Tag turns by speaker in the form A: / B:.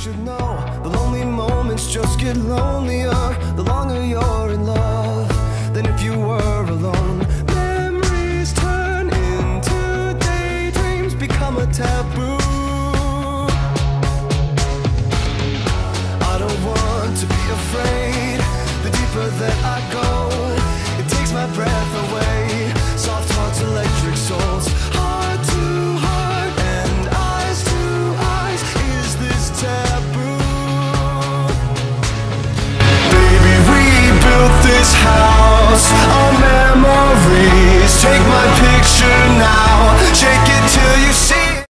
A: should know, the lonely moments just get lonelier the longer you're in love than if you were alone. Memories turn into daydreams, become a taboo. I don't want to be afraid. The deeper that I go, it takes my breath away. Soft hearts, electric souls, heart to heart and eyes to eyes. Is this taboo? Baby, we built this house on memories. Take my picture now